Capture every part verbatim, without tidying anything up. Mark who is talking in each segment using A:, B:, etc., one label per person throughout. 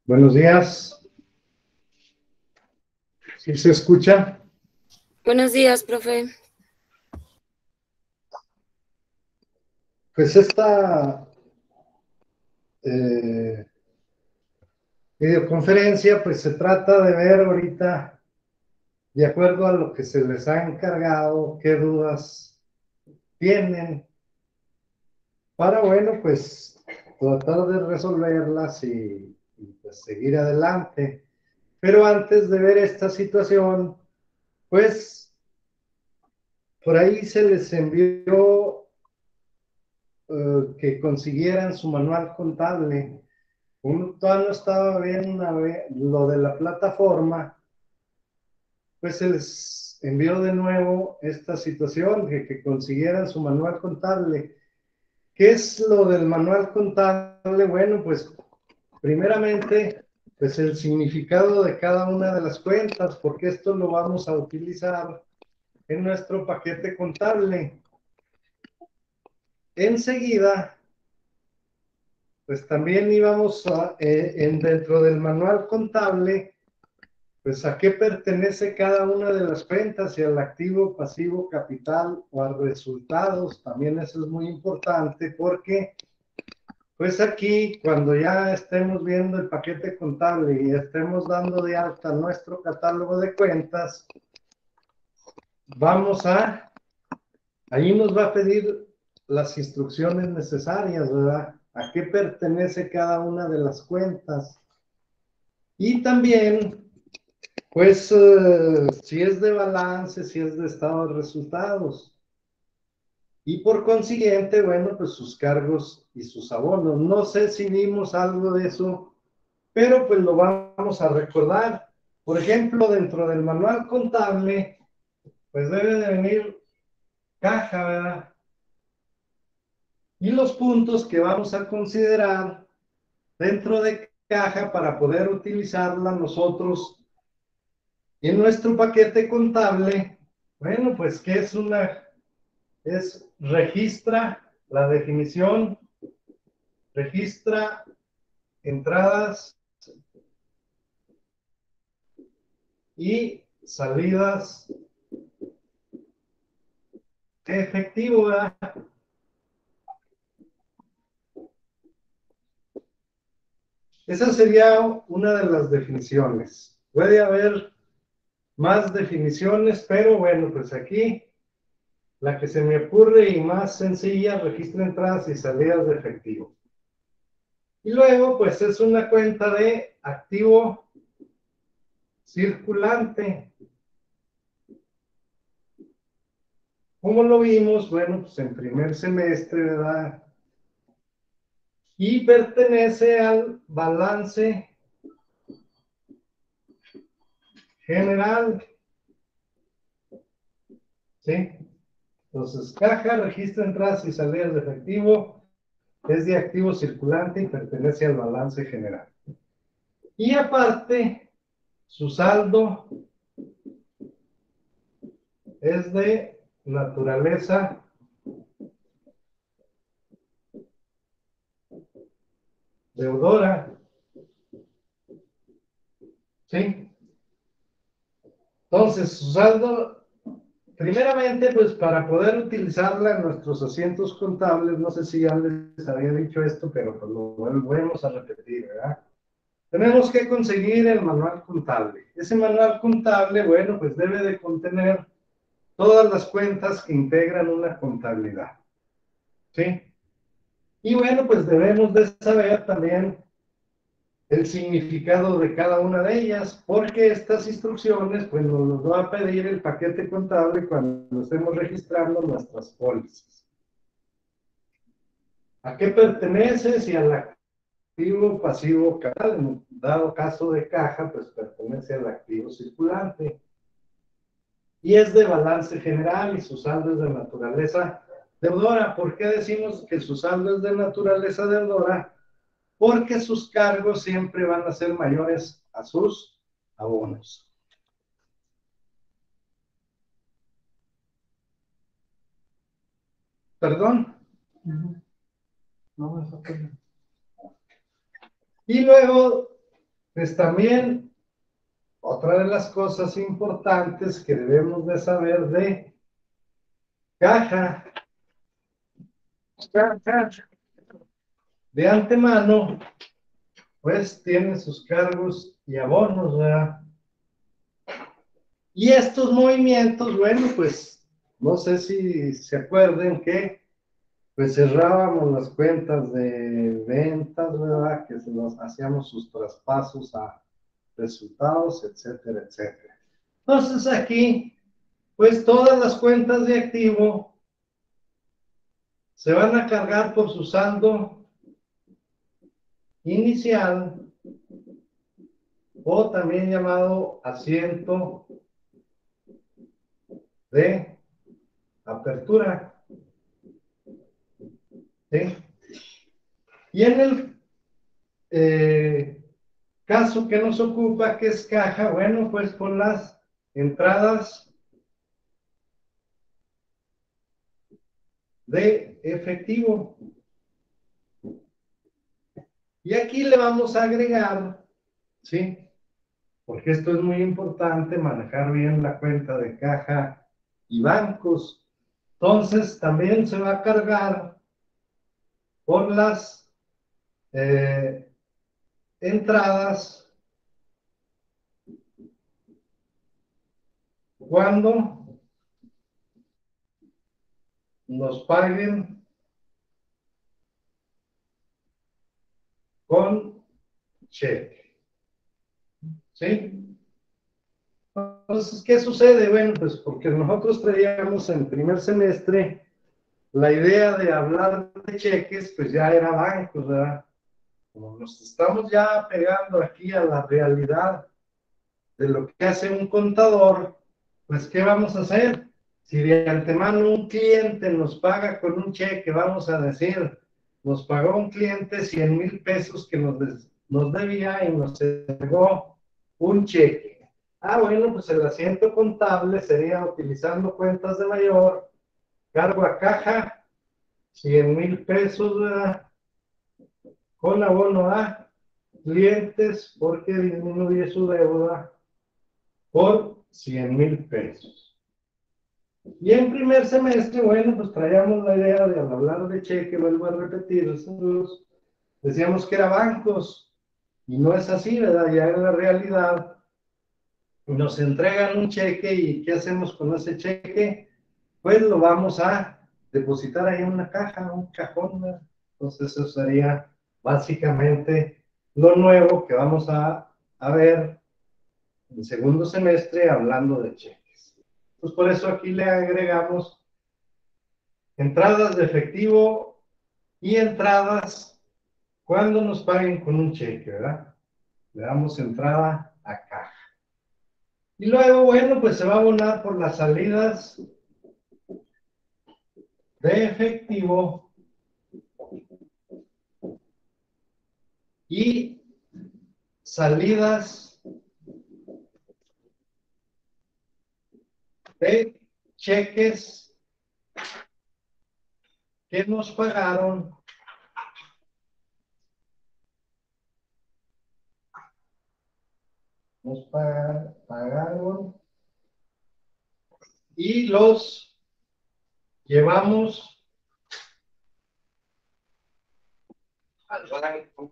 A: Buenos días. ¿Sí se escucha?
B: Buenos días, profe.
A: Pues esta eh, videoconferencia, pues se trata de ver ahorita, de acuerdo a lo que se les ha encargado, qué dudas tienen, para, bueno, pues tratar de resolverlas y, y pues seguir adelante. Pero antes de ver esta situación, pues por ahí se les envió eh, que consiguieran su manual contable. Uno todavía no estaba viendo lo de la plataforma, pues se les envió de nuevo esta situación, de que consiguieran su manual contable. ¿Qué es lo del manual contable? Bueno, pues primeramente, pues el significado de cada una de las cuentas, porque esto lo vamos a utilizar en nuestro paquete contable. Enseguida, pues también íbamos a, eh, en, dentro del manual contable, pues a qué pertenece cada una de las cuentas, si al activo, pasivo, capital o a resultados. También eso es muy importante porque pues aquí cuando ya estemos viendo el paquete contable y estemos dando de alta nuestro catálogo de cuentas, vamos a, ahí nos va a pedir las instrucciones necesarias, ¿verdad? A qué pertenece cada una de las cuentas. Y también pues uh, si es de balance, si es de estado de resultados. Y por consiguiente, bueno, pues sus cargos y sus abonos. No sé si vimos algo de eso, pero pues lo vamos a recordar. Por ejemplo, dentro del manual contable, pues debe de venir caja, ¿verdad? Y los puntos que vamos a considerar dentro de caja para poder utilizarla nosotros en nuestro paquete contable. Bueno, pues que es una es registra la definición, registra entradas y salidas efectivo. Esa sería una de las definiciones. Puede haber más definiciones, pero bueno, pues aquí la que se me ocurre y más sencilla, registra entradas y salidas de efectivo. Y luego, pues es una cuenta de activo circulante. ¿Cómo lo vimos? Bueno, pues en primer semestre, ¿verdad? Y pertenece al balance general, ¿sí? Entonces, caja, registro entradas y salidas de efectivo, es de activo circulante y pertenece al balance general. Y aparte, su saldo es de naturaleza deudora, ¿sí? Entonces, su saldo, primeramente, pues para poder utilizarla en nuestros asientos contables, no sé si ya les había dicho esto, pero pues lo volvemos a repetir, ¿verdad? Tenemos que conseguir el manual contable. Ese manual contable, bueno, pues debe de contener todas las cuentas que integran una contabilidad, ¿sí? Y bueno, pues debemos de saber también el significado de cada una de ellas, porque estas instrucciones, pues nos los va a pedir el paquete contable cuando estemos registrando nuestras pólizas. ¿A qué pertenece? Si al activo, pasivo, capital, en dado caso de caja, pues pertenece al activo circulante. Y es de balance general y su saldo es de naturaleza deudora. ¿Por qué decimos que su saldo es de naturaleza deudora? Porque sus cargos siempre van a ser mayores a sus abonos. ¿Perdón? Uh-huh. No, eso fue. Y luego Pues también, otra de las cosas importantes que debemos de saber de caja, caja de antemano, pues tiene sus cargos y abonos, ¿verdad? Y estos movimientos, bueno, pues no sé si se acuerden que pues cerrábamos las cuentas de ventas, ¿verdad? Que se nos hacíamos sus traspasos a resultados, etcétera, etcétera. Entonces aquí, pues todas las cuentas de activo se van a cargar por su saldo inicial o también llamado asiento de apertura. ¿Sí? Y en el eh, caso que nos ocupa, que es caja, bueno, pues con las entradas de efectivo. Y aquí le vamos a agregar, ¿sí? Porque esto es muy importante, manejar bien la cuenta de caja y bancos. Entonces, también se va a cargar por las eh, entradas cuando nos paguen con cheque. ¿Sí? Entonces, ¿qué sucede? Bueno, pues porque nosotros traíamos en primer semestre la idea de hablar de cheques, pues ya era bancos, ¿verdad? Como nos estamos ya pegando aquí a la realidad de lo que hace un contador, pues ¿qué vamos a hacer? Si de antemano un cliente nos paga con un cheque, vamos a decir, nos pagó un cliente cien mil pesos que nos, nos debía y nos entregó un cheque. Ah, bueno, pues el asiento contable sería utilizando cuentas de mayor, cargo a caja, cien mil pesos, ¿verdad? Con abono a clientes porque disminuye su deuda por cien mil pesos. Y en primer semestre, bueno, pues traíamos la idea de al hablar de cheque, vuelvo a repetir, decíamos que era bancos, y no es así, ¿verdad? Ya en la realidad nos entregan un cheque y ¿qué hacemos con ese cheque? Pues lo vamos a depositar ahí en una caja, un cajón, ¿verdad? Entonces eso sería básicamente lo nuevo que vamos a, a ver en segundo semestre hablando de cheques. Pues por eso aquí le agregamos entradas de efectivo y entradas cuando nos paguen con un cheque, ¿verdad? Le damos entrada a caja. Y luego, bueno, pues se va a abonar por las salidas de efectivo y salidas de cheques que nos pagaron nos pagaron y los llevamos al banco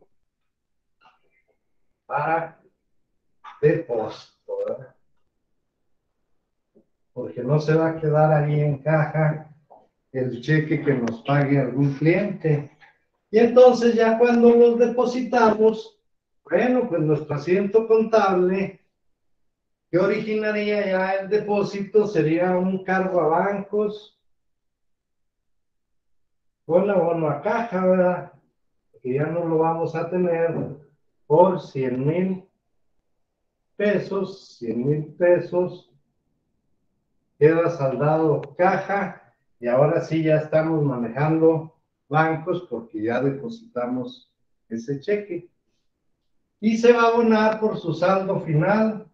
A: para depósito, ¿verdad? Porque no se va a quedar ahí en caja el cheque que nos pague algún cliente. Y entonces ya cuando los depositamos, bueno, pues nuestro asiento contable que originaría ya el depósito sería un cargo a bancos con abono a caja, ¿verdad? Que ya no lo vamos a tener por cien mil pesos, cien mil pesos, queda saldado caja y ahora sí ya estamos manejando bancos porque ya depositamos ese cheque. Y se va a abonar por su saldo final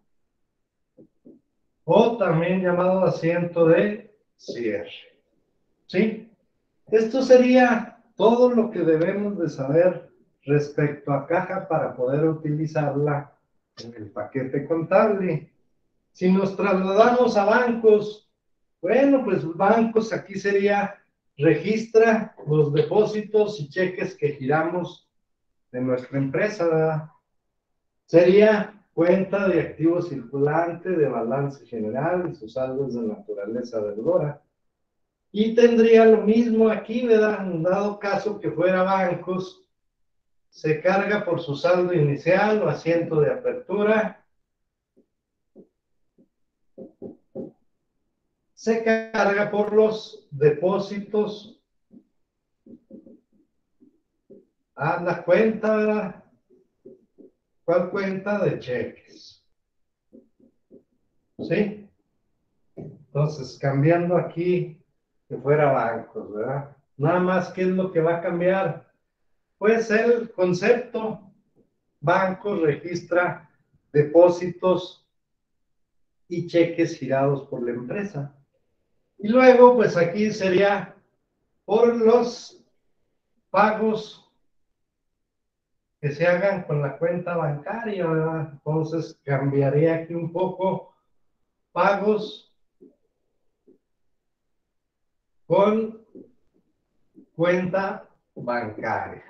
A: o también llamado asiento de cierre. ¿Sí? Esto sería todo lo que debemos de saber respecto a caja para poder utilizarla en el paquete contable. Si nos trasladamos a bancos, bueno, pues bancos aquí sería registra los depósitos y cheques que giramos de nuestra empresa, ¿verdad? Sería cuenta de activo circulante, de balance general y sus saldos de naturaleza deudora. Y tendría lo mismo aquí, ¿verdad? En dado caso que fuera bancos, se carga por su saldo inicial o asiento de apertura, se carga por los depósitos a la cuenta, ¿verdad? ¿Cuál cuenta? De cheques. ¿Sí? Entonces, cambiando aquí, que fuera bancos, ¿verdad? Nada más, ¿qué es lo que va a cambiar? Pues el concepto, bancos registra depósitos y cheques girados por la empresa. Y luego, pues aquí sería por los pagos que se hagan con la cuenta bancaria, ¿verdad? Entonces, cambiaría aquí un poco, pagos con cuenta bancaria.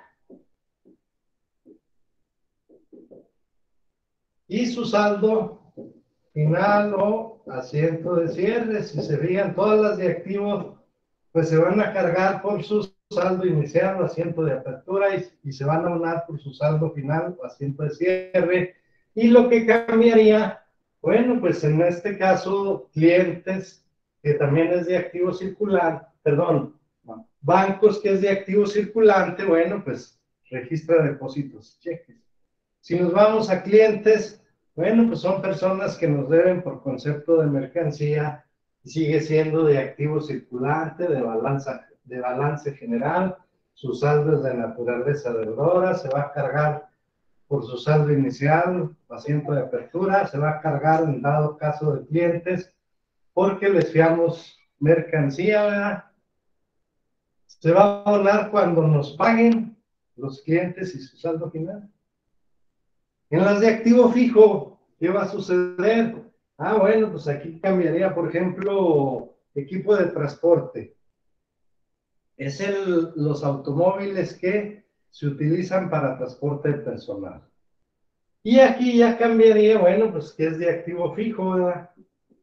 A: Y su saldo final o asiento de cierre, si se fijan, todas las de activos, pues se van a cargar por su saldo inicial o asiento de apertura y, y se van a unar por su saldo final o asiento de cierre. Y lo que cambiaría, bueno, pues en este caso, clientes, que también es de activo circulante, perdón, bancos que es de activo circulante, bueno, pues registra depósitos y cheques. Si nos vamos a clientes, bueno, pues son personas que nos deben por concepto de mercancía, sigue siendo de activo circulante, de, balanza, de balance general, su saldo es de naturaleza deudora, se va a cargar por su saldo inicial, asiento de apertura, se va a cargar en dado caso de clientes, porque les fiamos mercancía, ¿verdad? Se va a abonar cuando nos paguen los clientes y su saldo final. En las de activo fijo, ¿qué va a suceder? Ah, bueno, pues aquí cambiaría, por ejemplo, equipo de transporte. Es el, los automóviles que se utilizan para transporte personal. Y aquí ya cambiaría, bueno, pues que es de activo fijo, ¿verdad?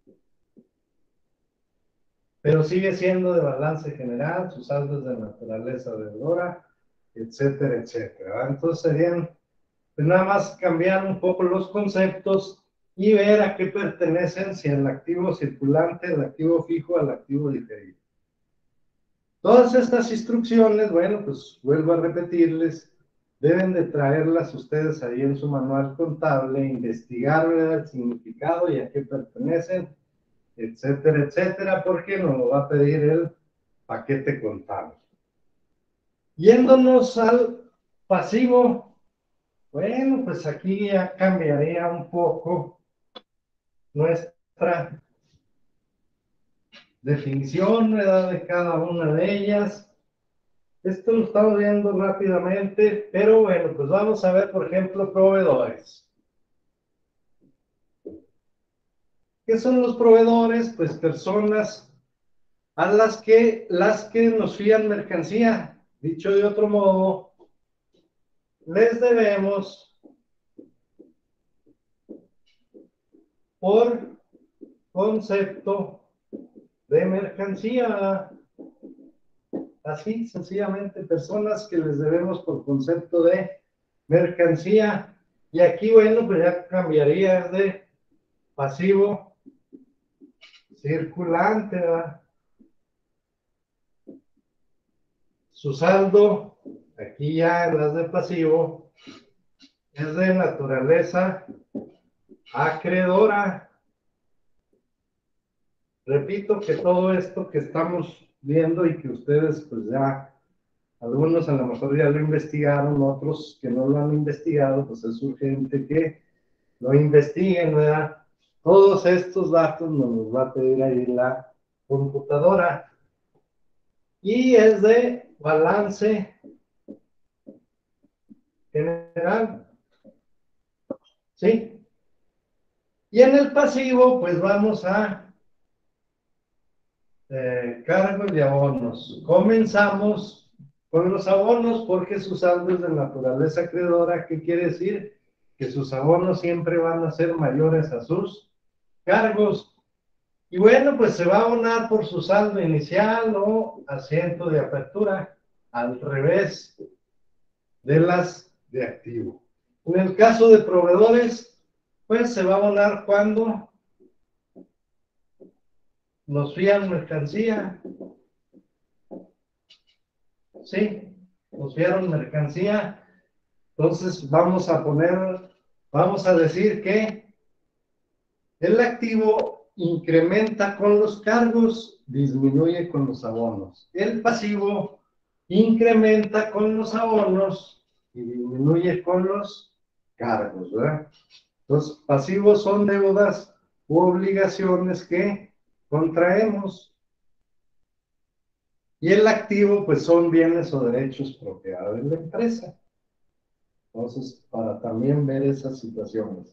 A: Pero sigue siendo de balance general, sus saldos de naturaleza deudora, etcétera, etcétera, ¿verdad? Entonces serían, pues nada más cambiar un poco los conceptos y ver a qué pertenecen, si al activo circulante, al activo fijo, al activo diferido. Todas estas instrucciones, bueno, pues vuelvo a repetirles, deben de traerlas ustedes ahí en su manual contable, investigar el significado y a qué pertenecen, etcétera, etcétera, porque nos lo va a pedir el paquete contable. Yéndonos al pasivo, bueno, pues aquí ya cambiaría un poco nuestra definición, ¿verdad?, de cada una de ellas. Esto lo estamos viendo rápidamente, pero bueno, pues vamos a ver, por ejemplo, proveedores. ¿Qué son los proveedores? Pues personas a las que, las que nos fían mercancía. Dicho de otro modo, les debemos por concepto de mercancía. Así, sencillamente, personas que les debemos por concepto de mercancía. Y aquí, bueno, pues ya cambiaría de pasivo circulante, ¿verdad? Su saldo, aquí ya en las de pasivo, es de naturaleza acreedora. Repito que todo esto que estamos viendo y que ustedes pues ya, algunos a lo mejor ya lo investigaron, otros que no lo han investigado, pues es urgente que lo investiguen, ¿verdad? Todos estos datos nos los va a pedir ahí la computadora. Y es de balance general. ¿Sí? Y en el pasivo, pues vamos a eh, cargos y abonos. Comenzamos con los abonos porque su saldo es de naturaleza acreedora. ¿Qué quiere decir? Que sus abonos siempre van a ser mayores a sus cargos. Y bueno, pues se va a abonar por su saldo inicial o asiento de apertura, al revés de las de activo. En el caso de proveedores, pues se va a abonar cuando nos fían mercancía. Sí, nos fiaron mercancía. Entonces vamos a poner, vamos a decir que el activo incrementa con los cargos, disminuye con los abonos. El pasivo incrementa con los abonos y disminuye con los cargos, ¿verdad? Los pasivos son deudas u obligaciones que contraemos. Y el activo, pues son bienes o derechos propiedad de la empresa. Entonces, para también ver esas situaciones.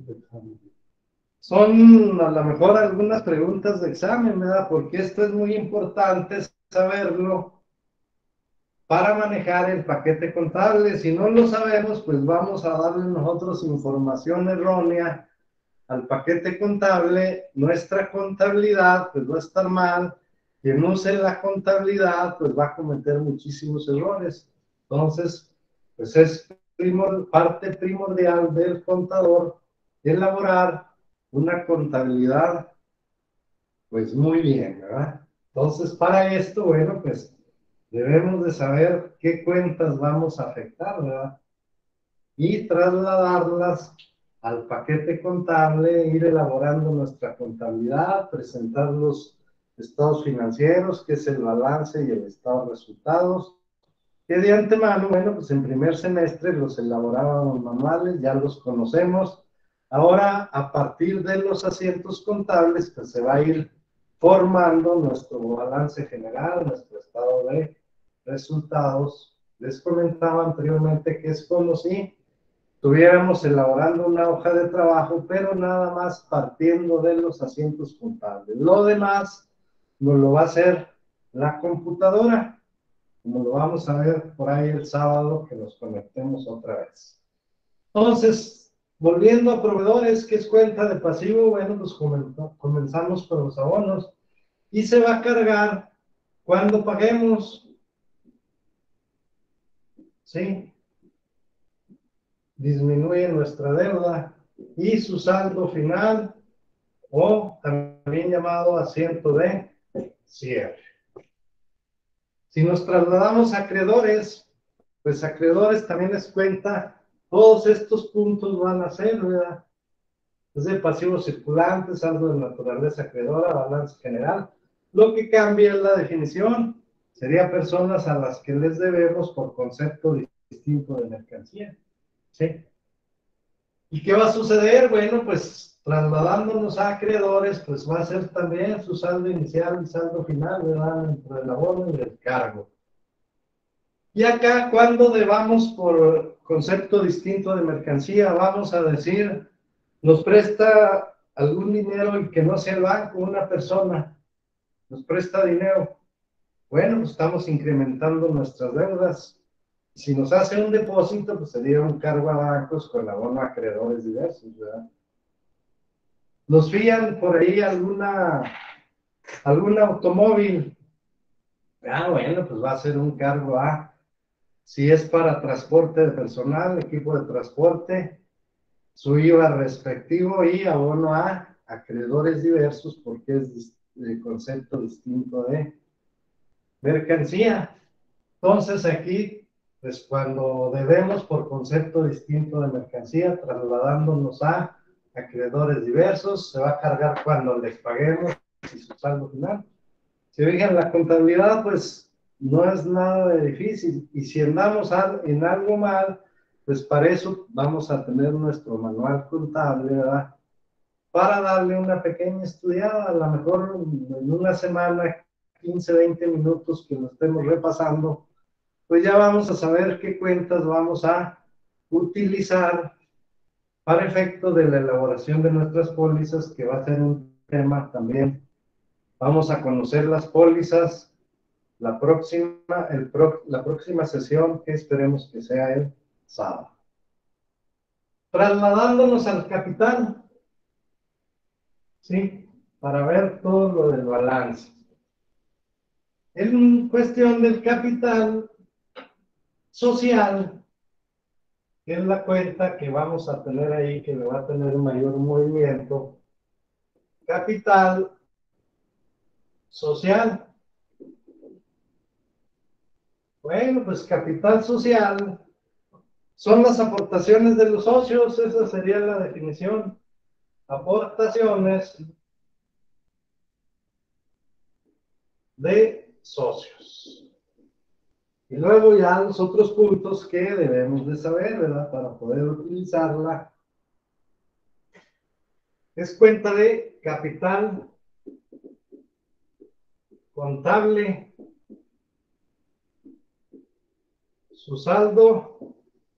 A: Son a lo mejor algunas preguntas de examen, ¿verdad? Porque esto es muy importante saberlo para manejar el paquete contable. Si no lo sabemos, pues vamos a darle nosotros información errónea al paquete contable. Nuestra contabilidad, pues va a estar mal. Quien use la contabilidad, pues va a cometer muchísimos errores. Entonces, pues es primor, parte primordial del contador elaborar una contabilidad, pues muy bien, ¿verdad? Entonces, para esto, bueno, pues debemos de saber qué cuentas vamos a afectar, ¿verdad? Y trasladarlas al paquete contable, ir elaborando nuestra contabilidad, presentar los estados financieros, que es el balance y el estado de resultados, que de antemano, bueno, pues en primer semestre los elaborábamos manuales, ya los conocemos. Ahora, a partir de los asientos contables, pues se va a ir formando nuestro balance general, nuestro estado de resultados. Les comentaba anteriormente que es como si estuviéramos elaborando una hoja de trabajo, pero nada más partiendo de los asientos contables. Lo demás nos lo va a hacer la computadora, como lo vamos a ver por ahí el sábado que nos conectemos otra vez. Entonces, volviendo a proveedores, ¿qué es cuenta de pasivo? Bueno, pues comenzamos con los abonos y se va a cargar cuando paguemos, ¿sí? Disminuye nuestra deuda y su saldo final, o también llamado asiento de cierre. Si nos trasladamos a acreedores, pues acreedores también les cuenta, todos estos puntos van a ser, ¿verdad? Es de pasivo circulante, saldo de naturaleza acreedora, balance general. Lo que cambia es la definición, sería personas a las que les debemos por concepto distinto de mercancía, ¿sí? ¿Y qué va a suceder? Bueno, pues trasladándonos a acreedores, pues va a ser también su saldo inicial y saldo final, ¿verdad? Dentro del abono y del cargo. Y acá, cuando debamos por concepto distinto de mercancía, vamos a decir, nos presta algún dinero y que no sea el banco, una persona, nos presta dinero. Bueno, pues estamos incrementando nuestras deudas. Si nos hace un depósito, pues sería un cargo a bancos con abono a acreedores diversos, ¿verdad? Nos fían por ahí alguna, algún automóvil. Ah, bueno, pues va a ser un cargo A. Si es para transporte de personal, equipo de transporte, su I V A respectivo y abono a acreedores diversos porque es el concepto distinto de mercancía. Entonces aquí, pues cuando debemos por concepto distinto de mercancía, trasladándonos a acreedores diversos, se va a cargar cuando les paguemos y su saldo final. Si fijan, la contabilidad, pues no es nada de difícil. Y si andamos en algo mal, pues para eso vamos a tener nuestro manual contable, ¿verdad? Para darle una pequeña estudiada, a lo mejor en una semana, quince, veinte minutos que lo estemos repasando, pues ya vamos a saber qué cuentas vamos a utilizar para efecto de la elaboración de nuestras pólizas, que va a ser un tema también. Vamos a conocer las pólizas la próxima, el pro, la próxima sesión, que esperemos que sea el sábado. Trasladándonos al capital, ¿sí? Para ver todo lo del balance. En cuestión del capital social, que es la cuenta que vamos a tener ahí, que le va a tener un mayor movimiento. Capital social. Bueno, pues capital social son las aportaciones de los socios, esa sería la definición. Aportaciones de socios. Y luego ya los otros puntos que debemos de saber, ¿verdad? Para poder utilizarla. Es cuenta de capital contable. Su saldo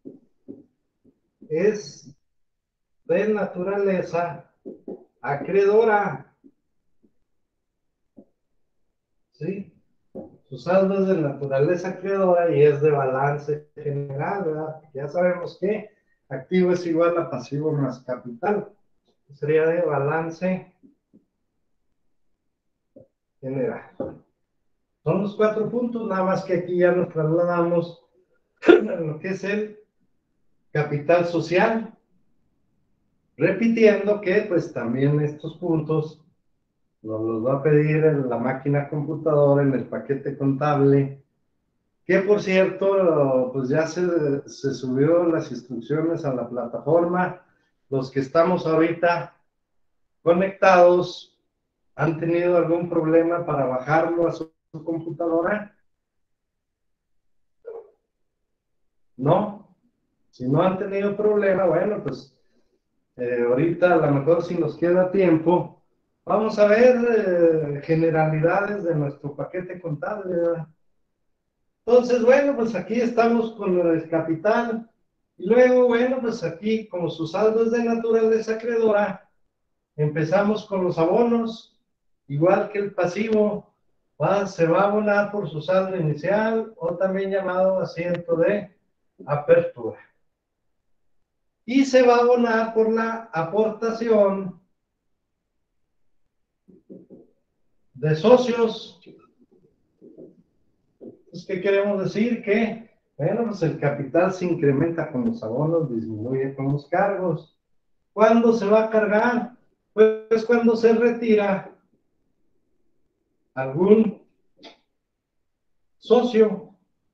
A: es de naturaleza acreedora. ¿Sí? Su saldo es de naturaleza acreedora y es de balance general, ¿verdad? Ya sabemos que activo es igual a pasivo más capital. Sería de balance general. Son los cuatro puntos, nada más que aquí ya nos trasladamos a lo que es el capital social. Repitiendo que pues también estos puntos nos los va a pedir en la máquina computadora, en el paquete contable, que por cierto, pues ya se, se subió las instrucciones a la plataforma. Los que estamos ahorita conectados, ¿han tenido algún problema para bajarlo a su, su computadora? ¿No? Si no han tenido problema, bueno, pues eh, ahorita a lo mejor si nos queda tiempo, vamos a ver eh, generalidades de nuestro paquete contable, ¿verdad? Entonces, bueno, pues aquí estamos con el capital. Y luego, bueno, pues aquí, como su saldo es de naturaleza acreedora, empezamos con los abonos. Igual que el pasivo, va, se va a abonar por su saldo inicial, o también llamado asiento de apertura. Y se va a abonar por la aportación de socios. Entonces, ¿qué queremos decir? Que, bueno, pues el capital se incrementa con los abonos, disminuye con los cargos. ¿Cuándo se va a cargar? Pues cuando se retira algún socio.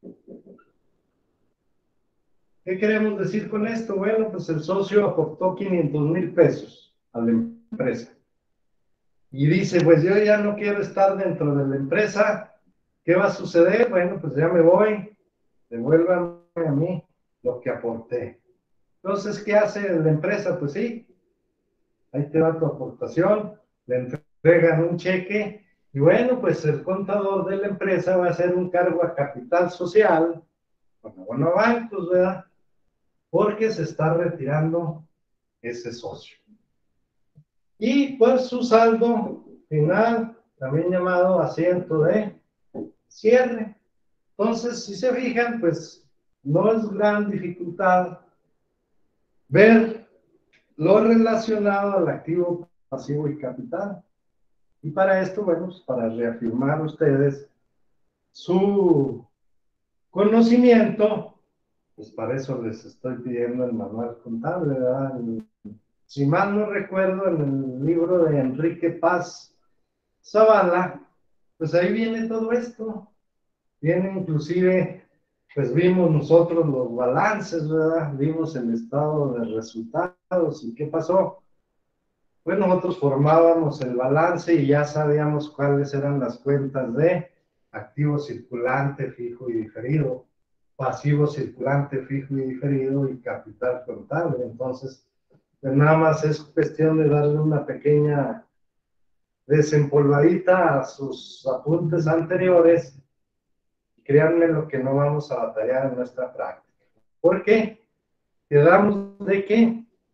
A: ¿Qué queremos decir con esto? Bueno, pues el socio aportó quinientos mil pesos a la empresa. Y dice, pues yo ya no quiero estar dentro de la empresa. ¿Qué va a suceder? Bueno, pues ya me voy. Devuélvanme a mí lo que aporté. Entonces, ¿qué hace la empresa? Pues sí, ahí te va tu aportación, le entregan un cheque y bueno, pues el contador de la empresa va a hacer un cargo a capital social, bueno, a bancos, ¿verdad? Porque se está retirando ese socio. Y pues su saldo final, también llamado asiento de cierre. Entonces, si se fijan, pues no es gran dificultad ver lo relacionado al activo, pasivo y capital. Y para esto, bueno, pues para reafirmar ustedes su conocimiento, pues para eso les estoy pidiendo el manual contable, ¿verdad? Si mal no recuerdo, en el libro de Enrique Paz Zavala, pues ahí viene todo esto. Viene inclusive, pues vimos nosotros los balances, ¿verdad? Vimos el estado de resultados y qué pasó. Pues nosotros formábamos el balance y ya sabíamos cuáles eran las cuentas de activo circulante, fijo y diferido, pasivo circulante, fijo y diferido y capital contable. Entonces, pues nada más es cuestión de darle una pequeña desempolvadita a sus apuntes anteriores. Créanme lo que no vamos a batallar en nuestra práctica. ¿Por qué? Quedamos de que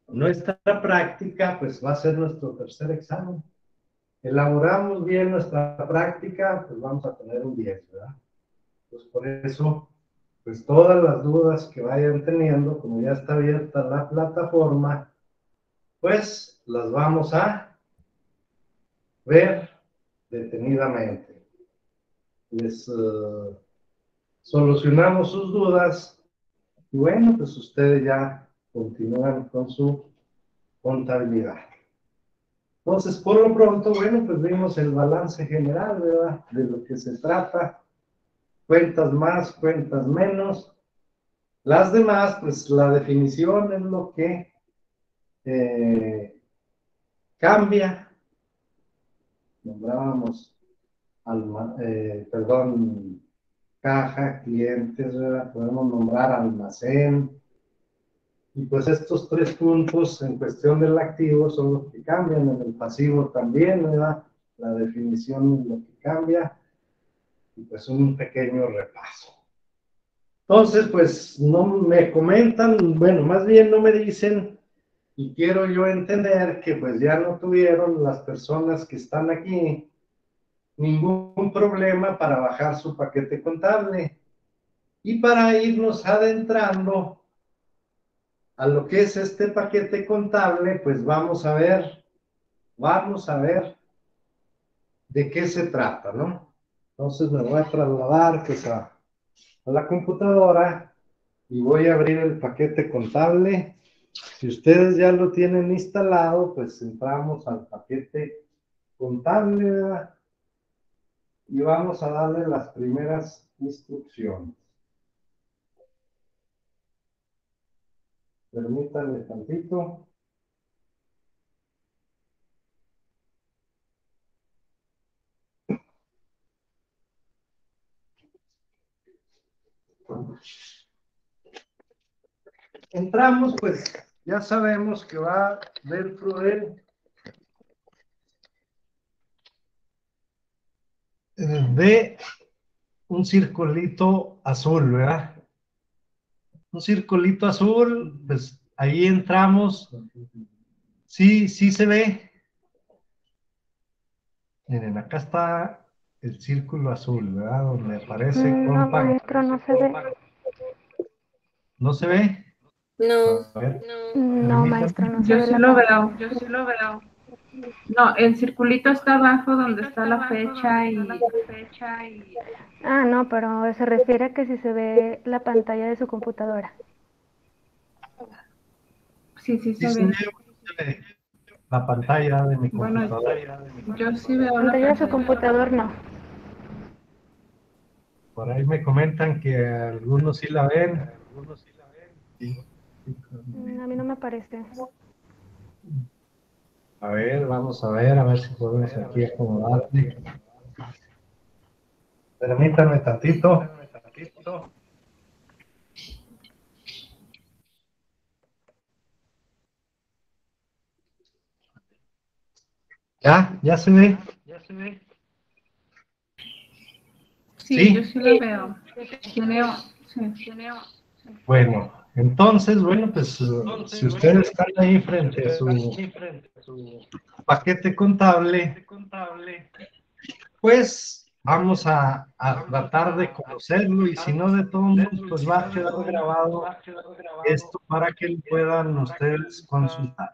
A: nuestra práctica, pues va a ser nuestro tercer examen. Elaboramos bien nuestra práctica, pues vamos a tener un diez, ¿verdad? Pues por eso, pues todas las dudas que vayan teniendo, como ya está abierta la plataforma, pues las vamos a ver detenidamente. Les uh, solucionamos sus dudas y bueno, pues ustedes ya continúan con su contabilidad. Entonces, por lo pronto, bueno, pues vimos el balance general, ¿verdad? De lo que se trata. Cuentas más, cuentas menos. Las demás, pues la definición es lo que eh, cambia. Nombrábamos, alma, eh, perdón, caja, clientes, ¿verdad? Podemos nombrar almacén. Y pues estos tres puntos en cuestión del activo son los que cambian. En el pasivo también, ¿verdad? La definición es lo que cambia. Y pues un pequeño repaso. Entonces, pues no me comentan, bueno, más bien no me dicen, y quiero yo entender que pues ya no tuvieron las personas que están aquí ningún problema para bajar su paquete contable. Y para irnos adentrando a lo que es este paquete contable, pues vamos a ver, vamos a ver de qué se trata, ¿no? Entonces me voy a trasladar pues a, a la computadora y voy a abrir el paquete contable. Si ustedes ya lo tienen instalado, pues entramos al paquete contable, ¿verdad? Y vamos a darle las primeras instrucciones. Permítanme tantito. Entramos, pues ya sabemos que va dentro de, de un circulito azul, ¿verdad? Un circulito azul, pues ahí entramos. Sí, sí se ve. Miren, acá está el círculo azul, ¿verdad? Donde aparece
C: No,
A: compact.
C: maestro, no se ve.
A: ¿No se ve?
B: No.
A: A ver,
C: No, maestro, no se
D: Yo
C: ve
D: sí
C: la
D: lo
C: pantalla.
D: veo, yo sí lo veo. No, el circulito está abajo donde está la fecha y...
C: Ah, no, pero se refiere a que si se ve la pantalla de su computadora.
D: Sí, sí
A: sí
D: se
A: se
D: ve.
A: ve, se ve la pantalla de mi
D: Bueno,
A: computadora.
D: yo sí veo
C: La
D: la
C: pantalla de su
D: pantalla.
C: computador no.
A: Por ahí me comentan que algunos sí la ven.
C: Mm, A mí no me parece.
A: A ver, vamos a ver, a ver si podemos aquí acomodarle. Permítanme tantito. ¿Ya? ¿Ya se ve?
D: Sí,
A: ¿Sí?
D: yo sí la veo. Tiene... Sí.
A: Bueno, entonces, bueno, pues uh, si ustedes están ahí frente a su paquete contable, pues vamos a, a tratar de conocerlo y si no de todos modos, pues va a quedar grabado esto para que lo puedan ustedes consultar.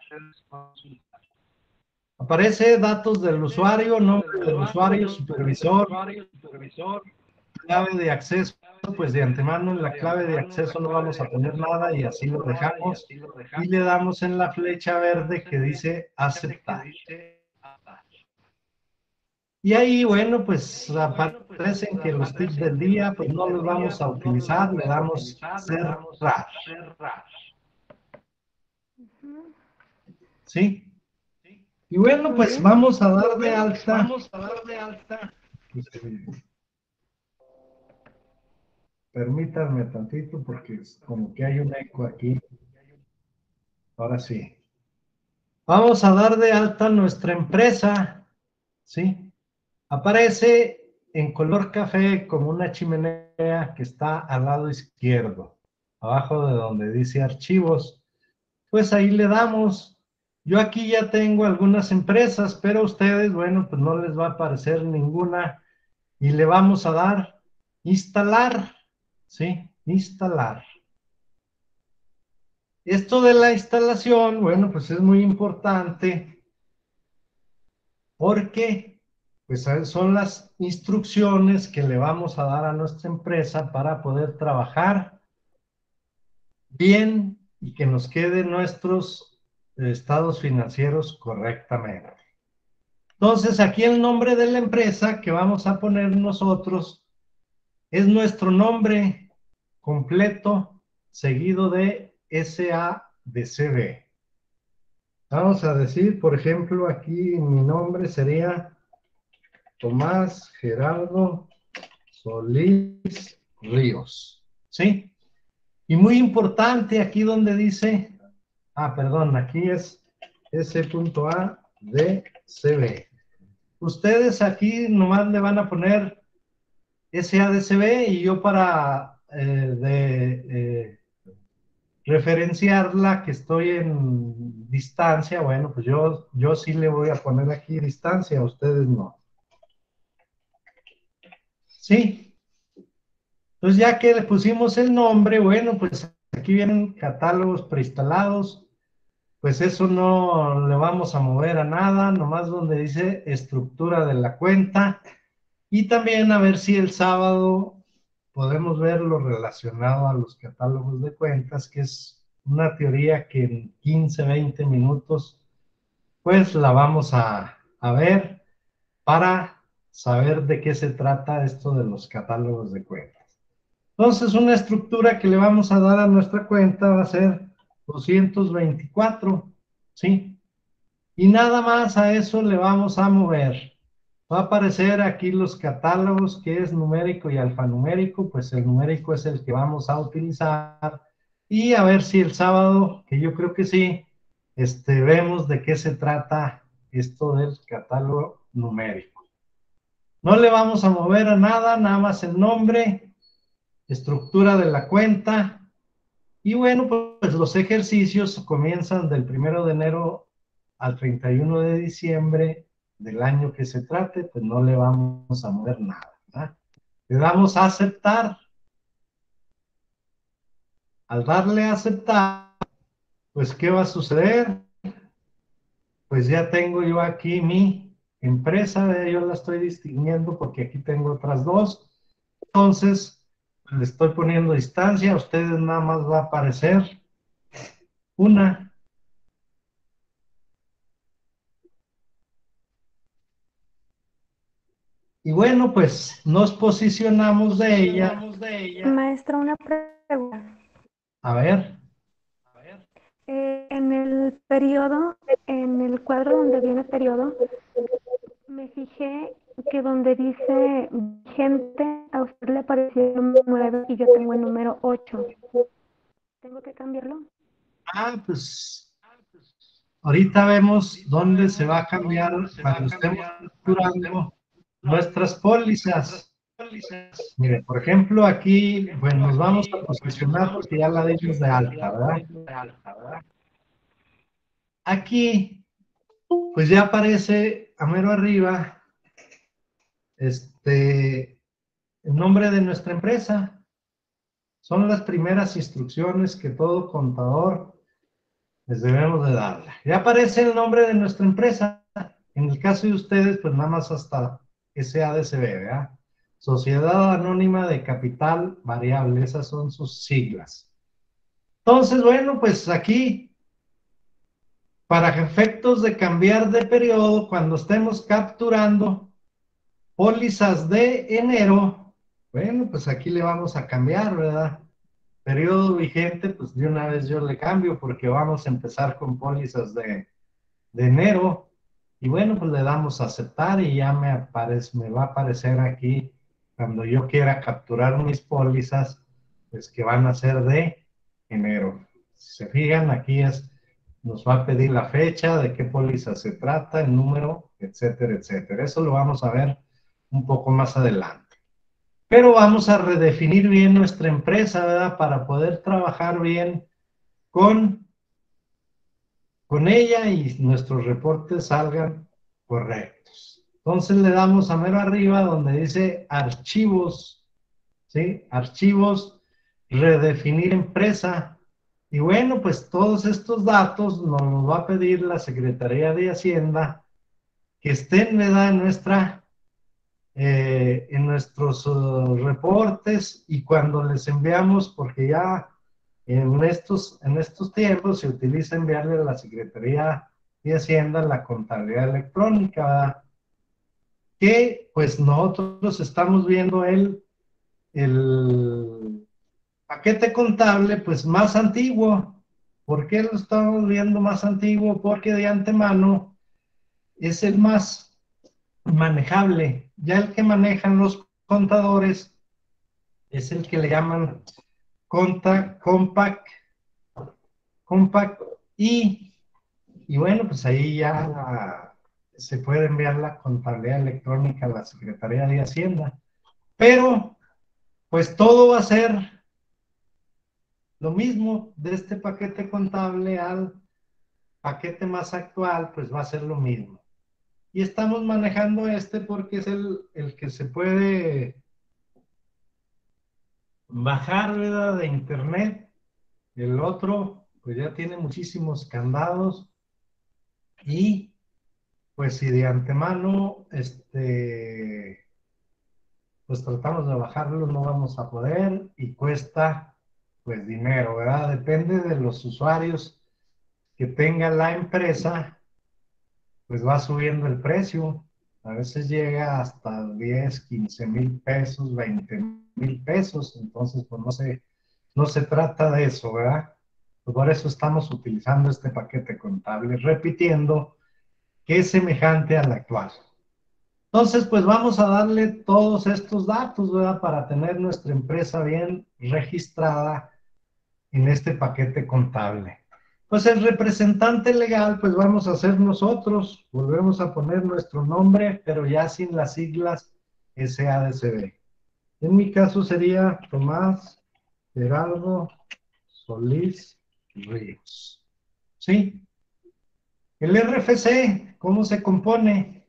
A: Aparece datos del usuario, nombre del usuario, supervisor, clave de acceso, pues de antemano en la clave de acceso no vamos a poner nada y así lo dejamos y le damos en la flecha verde que dice aceptar. Y ahí, bueno, pues aparecen que los tips del día, pues no los vamos a utilizar, le damos cerrar. ¿Sí? Y bueno, pues vamos a dar de alta. Permítanme tantito porque como que hay un eco aquí. Ahora sí. Vamos a dar de alta nuestra empresa. ¿Sí? Aparece en color café como una chimenea que está al lado izquierdo, abajo de donde dice archivos. pues ahí le damos. Yo aquí ya tengo algunas empresas, pero a ustedes, bueno, pues no les va a aparecer ninguna. Y le vamos a dar instalar, ¿sí? Instalar. Esto de la instalación, bueno, pues es muy importante porque pues son las instrucciones que le vamos a dar a nuestra empresa para poder trabajar bien y que nos queden nuestros estados financieros correctamente. Entonces, aquí el nombre de la empresa que vamos a poner nosotros es nuestro nombre completo seguido de S A D C B. Vamos a decir, por ejemplo, aquí mi nombre sería Tomás Gerardo Solís Ríos, ¿sí? Y muy importante aquí donde dice, ah, perdón, aquí es S A D C B. Ustedes aquí nomás le van a poner S A D C B y yo para eh, de, eh, referenciarla que estoy en distancia, bueno, pues yo, yo sí le voy a poner aquí distancia, ustedes no. Sí. Entonces ya que le pusimos el nombre, bueno, pues aquí vienen catálogos preinstalados, pues eso no le vamos a mover a nada, nomás donde dice estructura de la cuenta, y también a ver si el sábado podemos ver lo relacionado a los catálogos de cuentas, que es una teoría que en quince, veinte minutos, pues la vamos a, a ver para saber de qué se trata esto de los catálogos de cuentas. Entonces, una estructura que le vamos a dar a nuestra cuenta va a ser doscientos veinticuatro, ¿sí? Y nada más a eso le vamos a mover. Va a aparecer aquí los catálogos, que es numérico y alfanumérico, pues el numérico es el que vamos a utilizar. Y a ver si el sábado, que yo creo que sí, este, vemos de qué se trata esto del catálogo numérico. No le vamos a mover a nada, nada más el nombre, estructura de la cuenta. Y bueno, pues los ejercicios comienzan del primero de enero al treinta y uno de diciembre del año que se trate, pues no le vamos a mover nada, ¿verdad? Le damos a aceptar. Al darle a aceptar, pues ¿qué va a suceder? Pues ya tengo yo aquí mi empresa, yo la estoy distinguiendo porque aquí tengo otras dos. Entonces, le estoy poniendo distancia, a ustedes nada más va a aparecer una. Y bueno, pues nos posicionamos de ella.
C: Maestra, una pregunta.
A: A ver.
C: Eh, en el periodo, en el cuadro donde viene periodo, me fijé que donde dice vigente, a usted le apareció el nueve y yo tengo el número ocho. ¿Tengo que cambiarlo?
A: Ah, pues ahorita vemos dónde se va a cambiar cuando estemos capturando nuestras pólizas. Mire, por ejemplo, aquí, pues nos vamos a posicionar porque ya la dimos de alta, ¿verdad? Aquí, pues ya aparece a mero arriba, este, el nombre de nuestra empresa. Son las primeras instrucciones que todo contador les debemos de darle. Ya aparece el nombre de nuestra empresa. En el caso de ustedes, pues nada más hasta S A D C B, ¿verdad? Sociedad Anónima de Capital Variable, esas son sus siglas. Entonces, bueno, pues aquí, para efectos de cambiar de periodo, cuando estemos capturando pólizas de enero, bueno, pues aquí le vamos a cambiar, ¿verdad? Periodo vigente, pues de una vez yo le cambio porque vamos a empezar con pólizas de, de enero. Y bueno, pues le damos a aceptar y ya me, aparece, me va a aparecer aquí cuando yo quiera capturar mis pólizas, pues que van a ser de enero. Si se fijan, aquí es, nos va a pedir la fecha, de qué póliza se trata, el número, etcétera, etcétera. Eso lo vamos a ver un poco más adelante. Pero vamos a redefinir bien nuestra empresa, ¿verdad? Para poder trabajar bien con con ella y nuestros reportes salgan correctos. Entonces le damos a mero arriba donde dice archivos, ¿sí? Archivos, redefinir empresa. Y bueno, pues todos estos datos nos los va a pedir la Secretaría de Hacienda que estén, ¿verdad?, en nuestra, eh, en nuestros uh, reportes, y cuando les enviamos, porque ya en estos, en estos tiempos se utiliza enviarle a la Secretaría de Hacienda la contabilidad electrónica, ¿verdad?, que pues nosotros estamos viendo el, el paquete contable pues más antiguo. ¿Por qué lo estamos viendo más antiguo? Porque de antemano es el más manejable. Ya el que manejan los contadores es el que le llaman Conta, Compact, Compact y, y bueno, pues ahí ya se puede enviar la contabilidad electrónica a la Secretaría de Hacienda. Pero, pues todo va a ser lo mismo, de este paquete contable al paquete más actual, pues va a ser lo mismo. Y estamos manejando este porque es el, el que se puede bajar, ¿verdad?, de internet. El otro, pues ya tiene muchísimos candados y pues si de antemano, este, pues tratamos de bajarlo, no vamos a poder y cuesta pues dinero, ¿verdad? Depende de los usuarios que tenga la empresa, pues va subiendo el precio. A veces llega hasta diez, quince mil pesos, veinte mil pesos, entonces pues no se, no se trata de eso, ¿verdad? Pues por eso estamos utilizando este paquete contable, repitiendo que es semejante al actual. Entonces, pues vamos a darle todos estos datos, ¿verdad?, para tener nuestra empresa bien registrada en este paquete contable. Pues el representante legal, pues vamos a ser nosotros, volvemos a poner nuestro nombre, pero ya sin las siglas S A D C B. En mi caso sería Tomás Gerardo Solís Ríos. ¿Sí? El R F C, ¿cómo se compone?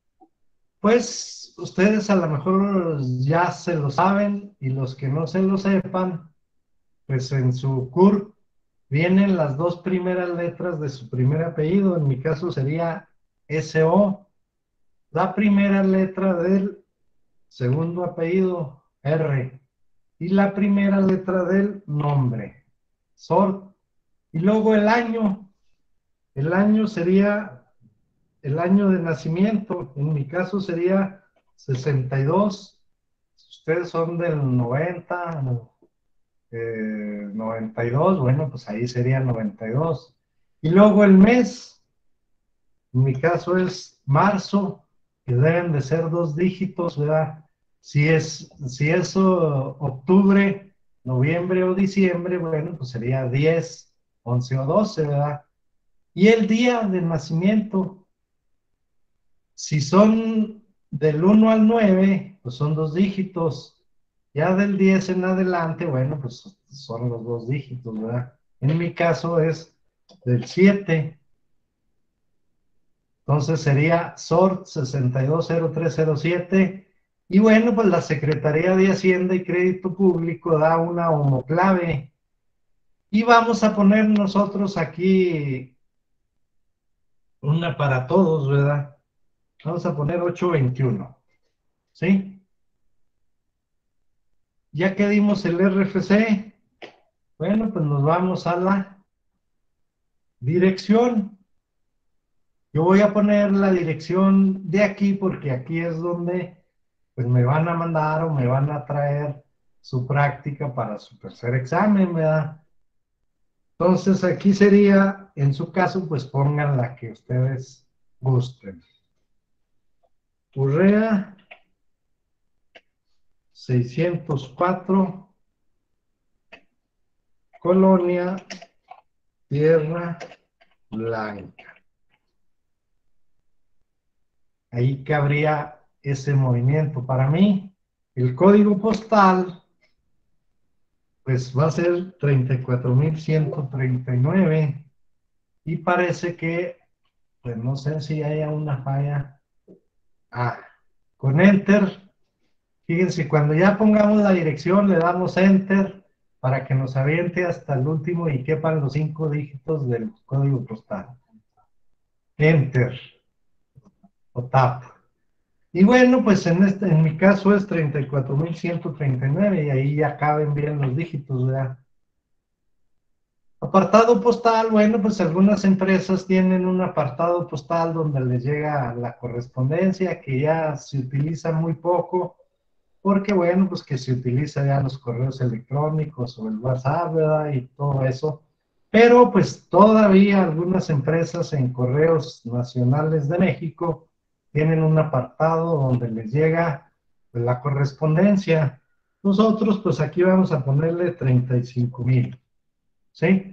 A: Pues ustedes a lo mejor ya se lo saben, y los que no se lo sepan, pues en su C U R vienen las dos primeras letras de su primer apellido. En mi caso sería S O, la primera letra del segundo apellido, R, y la primera letra del nombre, S O R, y luego el año. El año sería el año de nacimiento. En mi caso sería sesenta y dos. Si ustedes son del noventa, eh, noventa y dos, bueno, pues ahí sería noventa y dos. Y luego el mes, en mi caso es marzo, que deben de ser dos dígitos, ¿verdad? Si es, si es uh, octubre, noviembre o diciembre, bueno, pues sería diez, once o doce, ¿verdad? Y el día de nacimiento, si son del uno al nueve, pues son dos dígitos. Ya del diez en adelante, bueno, pues son los dos dígitos, ¿verdad? En mi caso es del siete. Entonces sería S O R sesenta y dos cero tres cero siete. Y bueno, pues la Secretaría de Hacienda y Crédito Público da una homoclave. Y vamos a poner nosotros aquí una para todos, ¿verdad? Vamos a poner ocho veintiuno. ¿Sí? Ya que dimos el R F C, bueno, pues nos vamos a la dirección. Yo voy a poner la dirección de aquí porque aquí es donde pues me van a mandar o me van a traer su práctica para su tercer examen, ¿verdad? Entonces aquí sería, en su caso, pues pongan la que ustedes gusten. Urrea seiscientos cuatro, Colonia Tierra Blanca. Ahí cabría ese movimiento. Para mí, el código postal, pues va a ser treinta y cuatro mil ciento treinta y nueve. y parece que, pues no sé si haya una falla. Ah, con Enter, fíjense, cuando ya pongamos la dirección, le damos Enter para que nos aviente hasta el último y quepan los cinco dígitos del código postal. Enter o Tab. Y bueno, pues en, este, en mi caso es treinta y cuatro mil ciento treinta y nueve y ahí ya caben bien los dígitos, ¿verdad? Apartado postal, bueno, pues algunas empresas tienen un apartado postal donde les llega la correspondencia que ya se utiliza muy poco, porque bueno, pues que se utiliza ya los correos electrónicos o el WhatsApp, ¿verdad? Y todo eso. Pero pues todavía algunas empresas en Correos Nacionales de México tienen un apartado donde les llega pues, la correspondencia. Nosotros pues aquí vamos a ponerle treinta y cinco mil, ¿sí?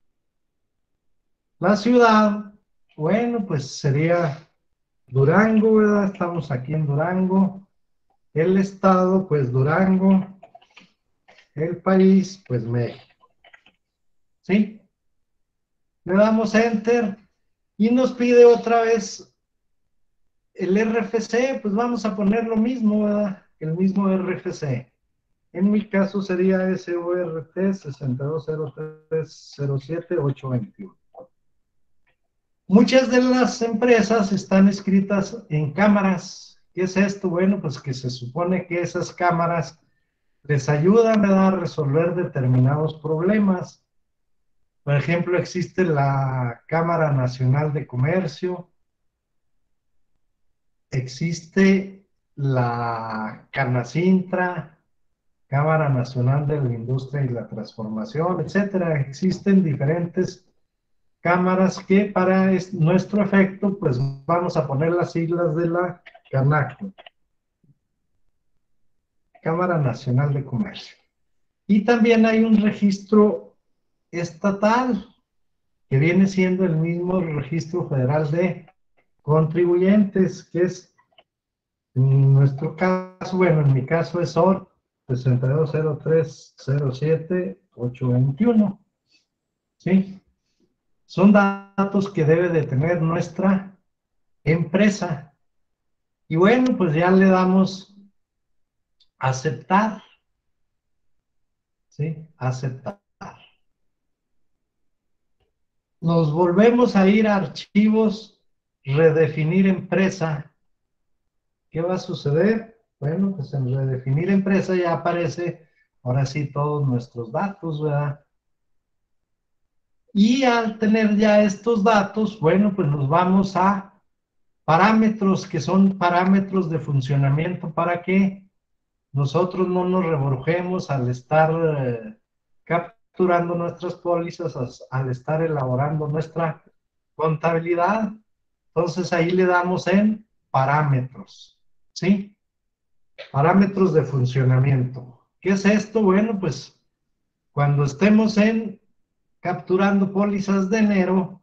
A: La ciudad, bueno, pues sería Durango, ¿verdad? Estamos aquí en Durango. El estado, pues Durango. El país, pues México. ¿Sí? Le damos Enter y nos pide otra vez el R F C, pues vamos a poner lo mismo, ¿verdad? El mismo R F C. En mi caso sería S O R T sesenta y dos cero tres cero siete ocho veintiuno. Muchas de las empresas están escritas en cámaras. ¿Qué es esto? Bueno, pues que se supone que esas cámaras les ayudan, ¿verdad?, a resolver determinados problemas. Por ejemplo, existe la Cámara Nacional de Comercio, existe la Canacintra, Cámara Nacional de la Industria y la Transformación, etcétera. Existen diferentes cámaras que para nuestro efecto, pues vamos a poner las siglas de la CANACO, Cámara Nacional de Comercio. Y también hay un registro estatal, que viene siendo el mismo registro federal de contribuyentes, que es, en nuestro caso, bueno, en mi caso es O R sesenta y dos cero tres cero siete ocho veintiuno, ¿sí? Son datos que debe de tener nuestra empresa. Y bueno, pues ya le damos aceptar, ¿sí? Aceptar. Nos volvemos a ir a archivos, redefinir empresa. ¿Qué va a suceder? Bueno, pues en redefinir empresa ya aparece, ahora sí, todos nuestros datos, ¿verdad? Y al tener ya estos datos, bueno, pues nos vamos a parámetros, que son parámetros de funcionamiento para que nosotros no nos reborujemos al estar eh, capturando nuestras pólizas, al estar elaborando nuestra contabilidad. Entonces ahí le damos en parámetros, ¿sí? Parámetros de funcionamiento. ¿Qué es esto? Bueno, pues cuando estemos en capturando pólizas de enero,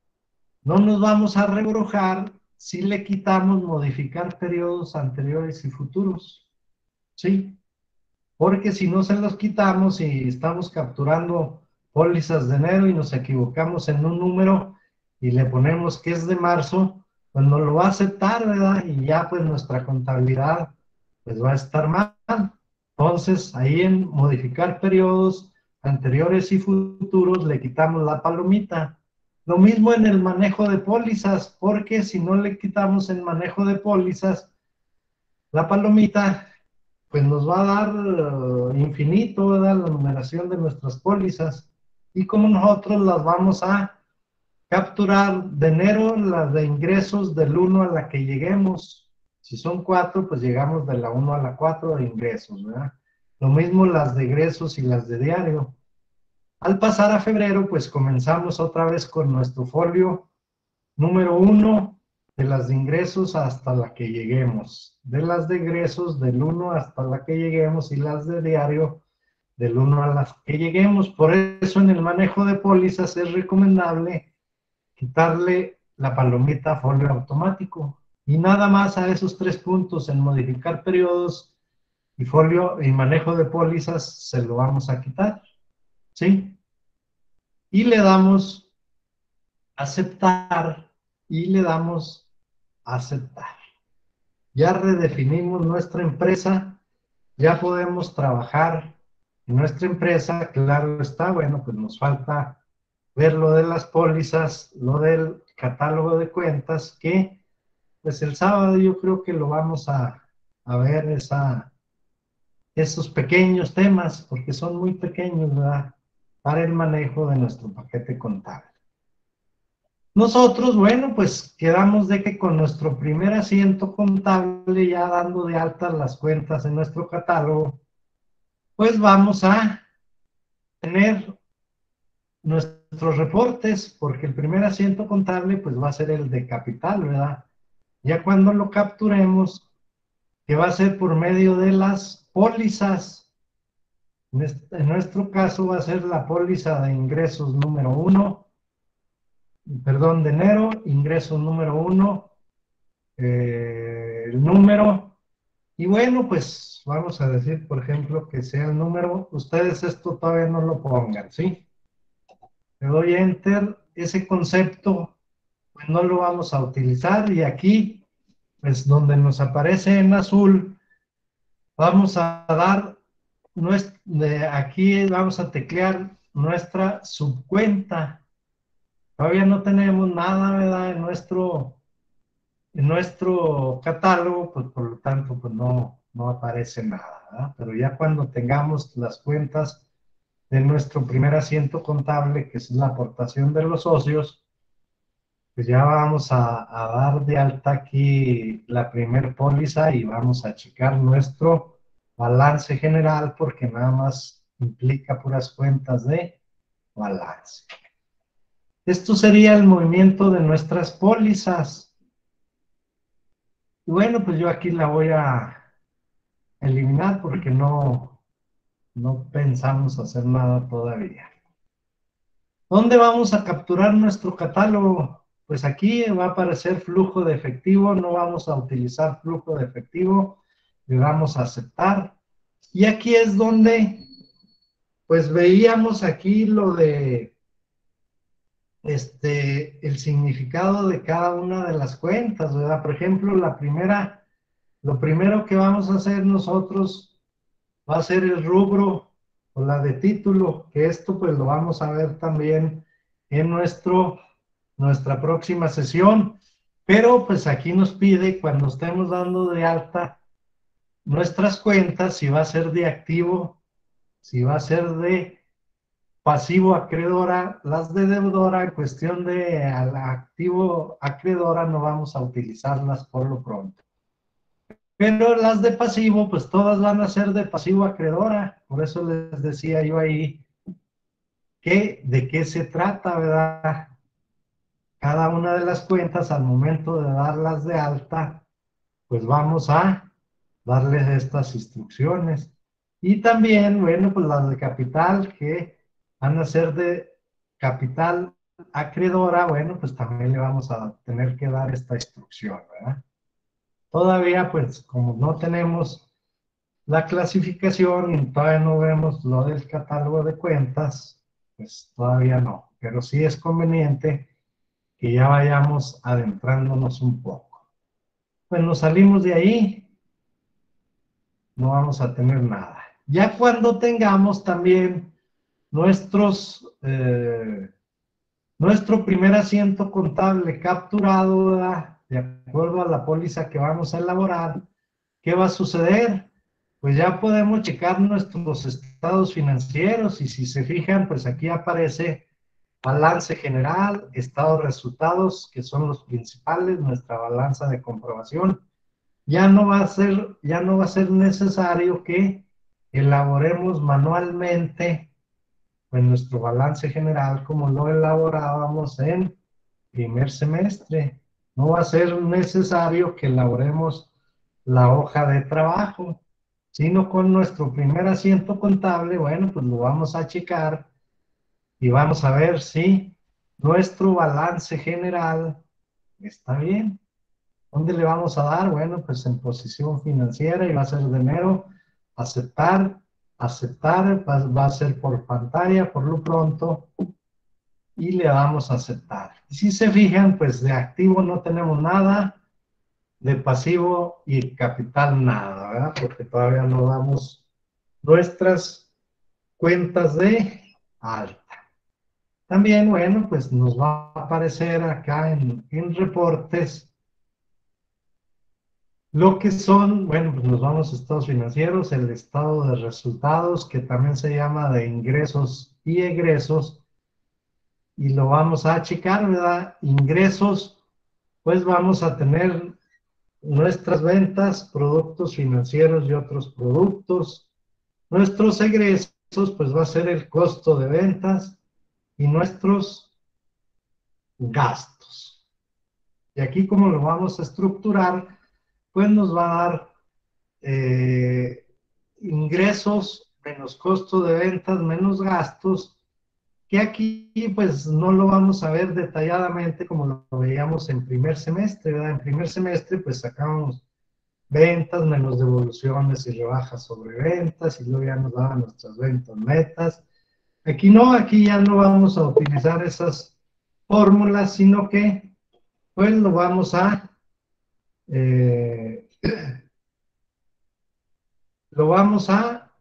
A: no nos vamos a rebrojar si le quitamos modificar periodos anteriores y futuros, ¿sí? Porque si no se los quitamos y estamos capturando pólizas de enero y nos equivocamos en un número y le ponemos que es de marzo, pues nos lo va a aceptar, ¿verdad? Y ya pues nuestra contabilidad pues va a estar mal. Entonces, ahí en modificar periodos anteriores y futuros le quitamos la palomita. Lo mismo en el manejo de pólizas, porque si no le quitamos el manejo de pólizas, la palomita, pues nos va a dar uh, infinito, ¿verdad?, la numeración de nuestras pólizas. Y como nosotros las vamos a capturar de enero, las de ingresos del uno a la que lleguemos. Si son cuatro, pues llegamos de la uno a la cuatro de ingresos, ¿verdad? Lo mismo las de egresos y las de diario. Al pasar a febrero, pues comenzamos otra vez con nuestro folio número uno, de las de ingresos hasta la que lleguemos. De las de egresos del uno hasta la que lleguemos y las de diario del uno a las que lleguemos. Por eso en el manejo de pólizas es recomendable quitarle la palomita a folio automático. Y nada más a esos tres puntos, en modificar periodos y folio y manejo de pólizas, se lo vamos a quitar, ¿sí? Y le damos aceptar y le damos aceptar. Ya redefinimos nuestra empresa, ya podemos trabajar en nuestra empresa, claro está, bueno, pues nos falta ver lo de las pólizas, lo del catálogo de cuentas, que pues el sábado yo creo que lo vamos a, a ver esa, esos pequeños temas, porque son muy pequeños, ¿verdad? Para el manejo de nuestro paquete contable. Nosotros, bueno, pues quedamos de que con nuestro primer asiento contable, ya dando de alta las cuentas en nuestro catálogo, pues vamos a tener nuestros reportes, porque el primer asiento contable pues va a ser el de capital, ¿verdad? Ya cuando lo capturemos, que va a ser por medio de las pólizas, en nuestro caso va a ser la póliza de ingresos número uno, perdón, de enero, ingresos número uno, eh, el número, y bueno, pues vamos a decir, por ejemplo, que sea el número, ustedes esto todavía no lo pongan, ¿sí? Le doy Enter, ese concepto pues no lo vamos a utilizar y aquí, pues donde nos aparece en azul, vamos a dar, nuestra, de aquí vamos a teclear nuestra subcuenta. Todavía no tenemos nada, ¿verdad? En nuestro, en nuestro catálogo, pues por lo tanto, pues no, no aparece nada, ¿verdad? Pero ya cuando tengamos las cuentas de nuestro primer asiento contable, que es la aportación de los socios, pues ya vamos a, a dar de alta aquí la primer póliza y vamos a checar nuestro balance general, porque nada más implica puras cuentas de balance. Esto sería el movimiento de nuestras pólizas. Y bueno, pues yo aquí la voy a eliminar porque no, no pensamos hacer nada todavía. ¿Dónde vamos a capturar nuestro catálogo? Pues aquí va a aparecer flujo de efectivo, no vamos a utilizar flujo de efectivo, le damos a aceptar. Y aquí es donde, pues veíamos aquí lo de, este, el significado de cada una de las cuentas, ¿verdad? Por ejemplo, la primera, lo primero que vamos a hacer nosotros va a ser el rubro o la de título, que esto pues lo vamos a ver también en nuestro, nuestra próxima sesión, pero pues aquí nos pide cuando estemos dando de alta nuestras cuentas, si va a ser de activo, si va a ser de pasivo acreedora, las de deudora, en cuestión de activo acreedora no vamos a utilizarlas por lo pronto. Pero las de pasivo, pues todas van a ser de pasivo acreedora. Por eso les decía yo ahí que de qué se trata, ¿verdad? Cada una de las cuentas al momento de darlas de alta, pues vamos a darles estas instrucciones. Y también, bueno, pues las de capital que van a ser de capital acreedora, bueno, pues también le vamos a tener que dar esta instrucción, ¿verdad? Todavía, pues, como no tenemos la clasificación y todavía no vemos lo del catálogo de cuentas, pues todavía no. Pero sí es conveniente que ya vayamos adentrándonos un poco. Bueno, salimos de ahí, no vamos a tener nada. Ya cuando tengamos también nuestros, eh, nuestro primer asiento contable capturado, ¿verdad? De acuerdo a la póliza que vamos a elaborar, ¿qué va a suceder? Pues ya podemos checar nuestros estados financieros y si se fijan, pues aquí aparece balance general, estado de resultados, que son los principales, nuestra balanza de comprobación. Ya no va a ser, ya no va a ser necesario que elaboremos manualmente pues, nuestro balance general como lo elaborábamos en primer semestre. No va a ser necesario que elaboremos la hoja de trabajo, sino con nuestro primer asiento contable, bueno, pues lo vamos a checar y vamos a ver si nuestro balance general está bien. ¿Dónde le vamos a dar? Bueno, pues en posición financiera y va a ser de enero, aceptar, aceptar, va, va a ser por pantalla por lo pronto. y le damos a aceptar. Y si se fijan, pues de activo no tenemos nada, de pasivo y capital nada, ¿verdad? Porque todavía no damos nuestras cuentas de alta. También, bueno, pues nos va a aparecer acá en, en reportes lo que son, bueno, pues nos vamos a estados financieros, el estado de resultados, que también se llama de ingresos y egresos, y lo vamos a checar, ¿verdad? Ingresos, pues vamos a tener nuestras ventas, productos financieros y otros productos. Nuestros egresos, pues va a ser el costo de ventas y nuestros gastos. Y aquí, como lo vamos a estructurar, pues nos va a dar eh, ingresos menos costo de ventas menos gastos, que aquí pues no lo vamos a ver detalladamente como lo veíamos en primer semestre, ¿verdad? En primer semestre pues sacamos ventas menos devoluciones y rebajas sobre ventas y luego ya nos daban nuestras ventas netas. Aquí no, aquí ya no vamos a utilizar esas fórmulas, sino que pues lo vamos a eh, lo vamos a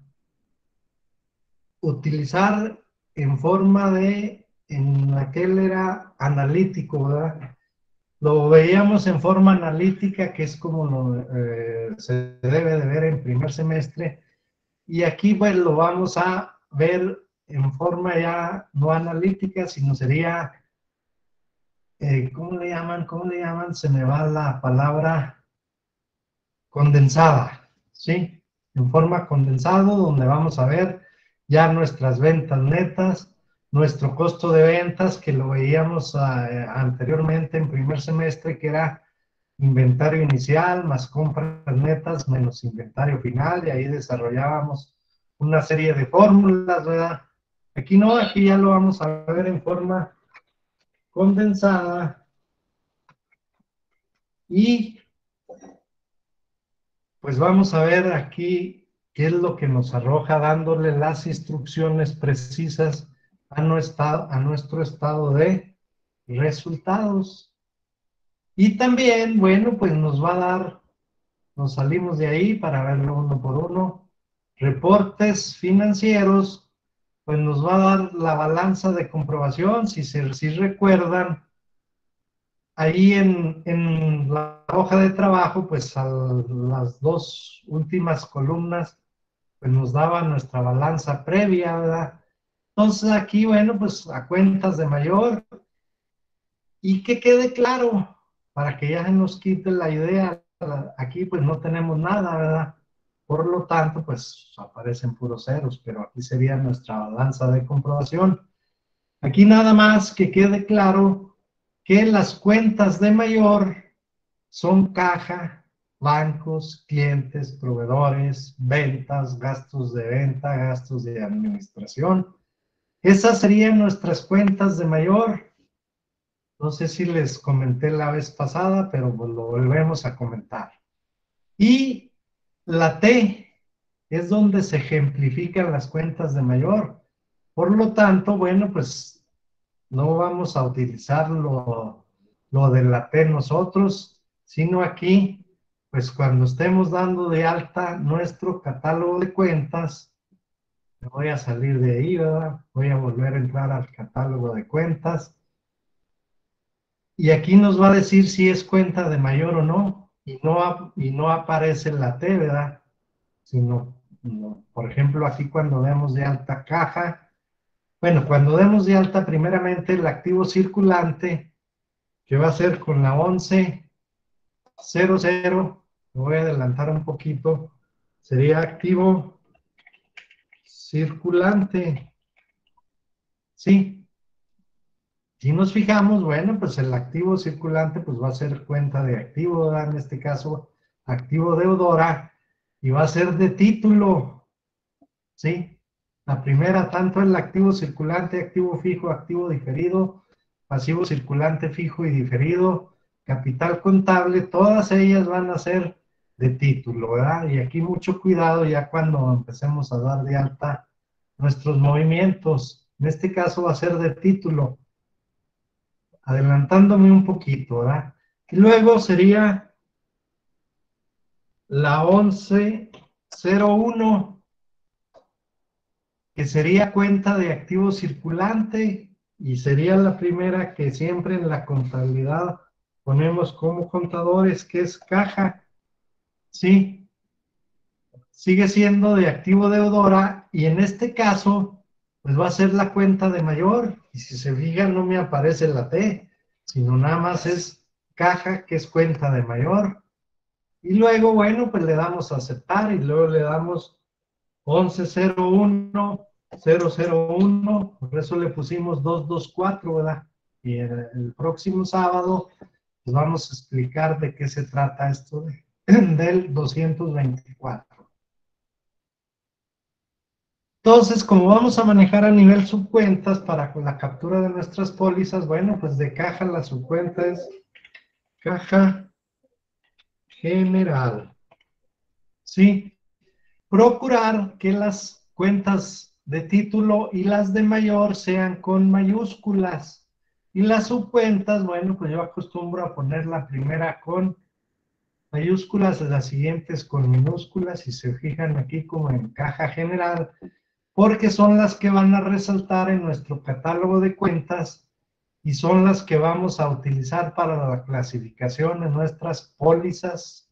A: utilizar en forma de, en aquel era analítico, ¿verdad? Lo veíamos en forma analítica, que es como lo, eh, se debe de ver en primer semestre, y aquí pues lo vamos a ver en forma ya no analítica, sino sería, eh, ¿cómo le llaman? ¿Cómo le llaman? Se me va la palabra condensada, ¿sí? En forma condensado, donde vamos a ver ya nuestras ventas netas, nuestro costo de ventas, que lo veíamos uh, anteriormente en primer semestre, que era inventario inicial más compras netas menos inventario final, y ahí desarrollábamos una serie de fórmulas, ¿verdad? Aquí no, aquí ya lo vamos a ver en forma condensada, y pues vamos a ver aquí qué es lo que nos arroja dándole las instrucciones precisas a nuestro, a nuestro estado de resultados. Y también, bueno, pues nos va a dar, nos salimos de ahí para verlo uno por uno, reportes financieros, pues nos va a dar la balanza de comprobación. Si, se, si recuerdan, ahí en, en la hoja de trabajo, pues a las dos últimas columnas, pues nos daba nuestra balanza previa, ¿verdad? Entonces aquí, bueno, pues a cuentas de mayor, y que quede claro, para que ya se nos quite la idea, aquí pues no tenemos nada, ¿verdad? Por lo tanto, pues aparecen puros ceros, pero aquí sería nuestra balanza de comprobación. Aquí nada más que quede claro que las cuentas de mayor son caja, bancos, clientes, proveedores, ventas, gastos de venta, gastos de administración. Esas serían nuestras cuentas de mayor. No sé si les comenté la vez pasada, pero pues lo volvemos a comentar. Y la T es donde se ejemplifican las cuentas de mayor. Por lo tanto, bueno, pues no vamos a utilizar lo, lo de la T nosotros, sino aquí, pues cuando estemos dando de alta nuestro catálogo de cuentas, me voy a salir de ahí, ¿verdad? Voy a volver a entrar al catálogo de cuentas. Y aquí nos va a decir si es cuenta de mayor o no, y no, y no aparece la T, ¿verdad? Sino, no, por ejemplo, aquí cuando demos de alta caja, bueno, cuando demos de alta primeramente el activo circulante, que va a ser con la once cero cero, me voy a adelantar un poquito, sería activo circulante, ¿sí? Si nos fijamos, bueno, pues el activo circulante pues va a ser cuenta de activo, ¿verdad? En este caso, activo deudora, y va a ser de título, ¿sí? La primera, tanto el activo circulante, activo fijo, activo diferido, pasivo circulante fijo y diferido, capital contable, todas ellas van a ser de título, ¿verdad? Y aquí mucho cuidado ya cuando empecemos a dar de alta nuestros movimientos. En este caso va a ser de título. adelantándome un poquito, ¿verdad? Y luego sería la once cero uno, que sería cuenta de activo circulante, y sería la primera que siempre en la contabilidad ponemos como contadores, que es caja, ¿sí? Sigue siendo de activo deudora, y en este caso, pues va a ser la cuenta de mayor, y si se fijan no me aparece la T, sino nada más es caja, que es cuenta de mayor. Y luego, bueno, pues le damos a aceptar, y luego le damos once cero uno cero cero uno, por eso le pusimos doscientos veinticuatro, ¿verdad? Y el, el próximo sábado pues vamos a explicar de qué se trata esto de, del doscientos veinticuatro. Entonces, como vamos a manejar a nivel subcuentas para la captura de nuestras pólizas, bueno, pues de caja la subcuenta es caja general, ¿sí? Procurar que las cuentas de título y las de mayor sean con mayúsculas. Y las subcuentas, bueno, pues yo acostumbro a poner la primera con mayúsculas, las siguientes con minúsculas, y se fijan aquí como en caja general, porque son las que van a resaltar en nuestro catálogo de cuentas y son las que vamos a utilizar para la clasificación de nuestras pólizas.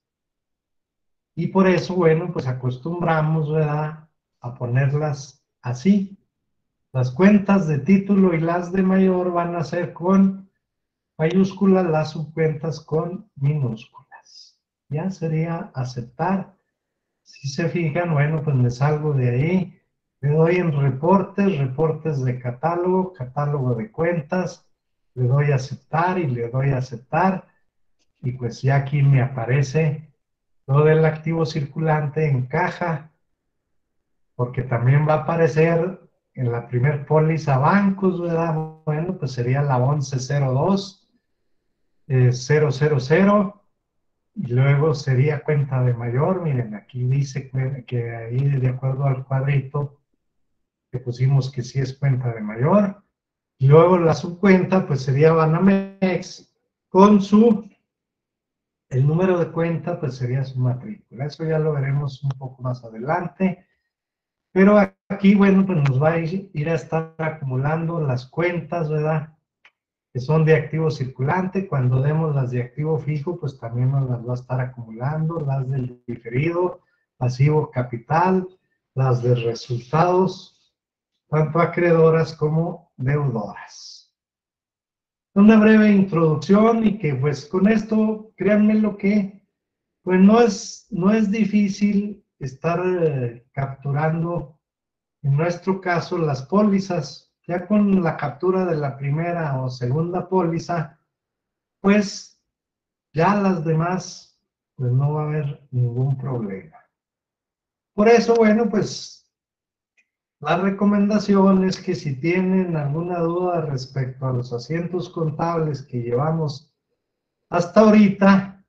A: Y por eso, bueno, pues acostumbramos, ¿verdad?, a ponerlas así. Las cuentas de título y las de mayor van a ser con mayúsculas, las subcuentas con minúsculas. Ya sería aceptar. Si se fijan, bueno, pues me salgo de ahí, le doy en reportes, reportes de catálogo, catálogo de cuentas, le doy a aceptar y le doy a aceptar, y pues ya aquí me aparece todo el activo circulante en caja, porque también va a aparecer en la primer póliza bancos, ¿verdad? Bueno, pues sería la once cero dos cero cero cero, y luego sería cuenta de mayor. Miren, aquí dice que ahí, de acuerdo al cuadrito, que pusimos que sí es cuenta de mayor. Y luego la subcuenta, pues sería Banamex, con su, el número de cuenta, pues sería su matrícula. Eso ya lo veremos un poco más adelante. Pero aquí, bueno, pues nos va a ir, ir a estar acumulando las cuentas, ¿verdad?, que son de activo circulante. Cuando demos las de activo fijo, pues también nos las va a estar acumulando, las del diferido, pasivo capital, las de resultados, tanto acreedoras como deudoras. Una breve introducción, y que pues con esto, créanme lo que, pues no es, no es difícil estar eh, capturando, en nuestro caso, las pólizas. Ya con la captura de la primera o segunda póliza, pues ya las demás, pues no va a haber ningún problema. Por eso, bueno, pues la recomendación es que si tienen alguna duda respecto a los asientos contables que llevamos hasta ahorita,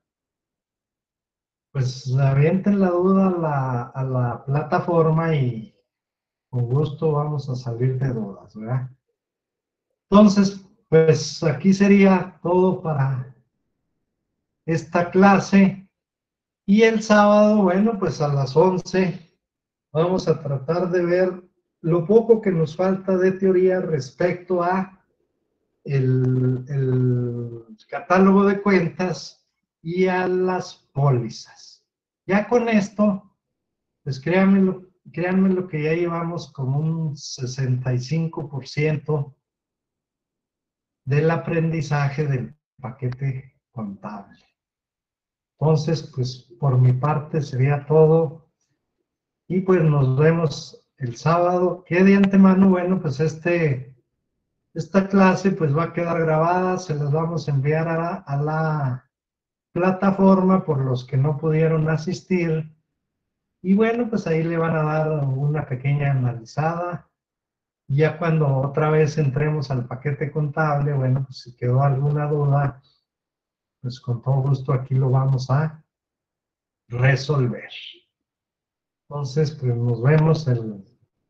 A: pues avienten la duda a la, a la plataforma, y con gusto vamos a salir de dudas, ¿verdad? Entonces, pues aquí sería todo para esta clase. Y el sábado, bueno, pues a las once vamos a tratar de ver lo poco que nos falta de teoría respecto a el, el catálogo de cuentas y a las pólizas. Ya con esto, pues créanme lo, créanme lo que ya llevamos como un sesenta y cinco por ciento del aprendizaje del paquete contable. Entonces, pues por mi parte sería todo, y pues nos vemos el sábado, que de antemano, bueno, pues este, esta clase pues va a quedar grabada, se las vamos a enviar a, a la plataforma por los que no pudieron asistir, y bueno, pues ahí le van a dar una pequeña analizada. Ya cuando otra vez entremos al paquete contable, bueno, pues si quedó alguna duda, pues con todo gusto aquí lo vamos a resolver. Entonces, pues nos vemos el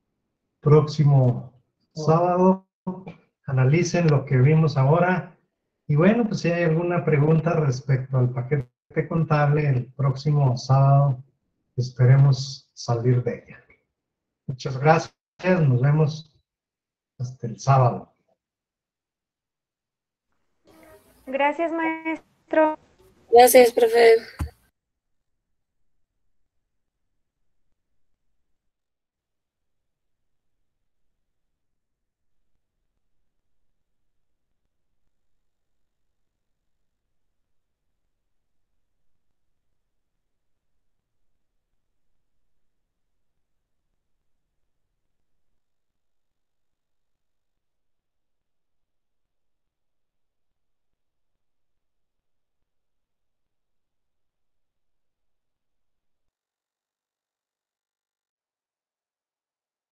A: próximo sábado. Analicen lo que vimos ahora Y bueno, pues si hay alguna pregunta respecto al paquete contable, el próximo sábado esperemos salir de ella. Muchas gracias, nos vemos hasta el sábado.
C: Gracias, maestro.
B: Gracias, profe.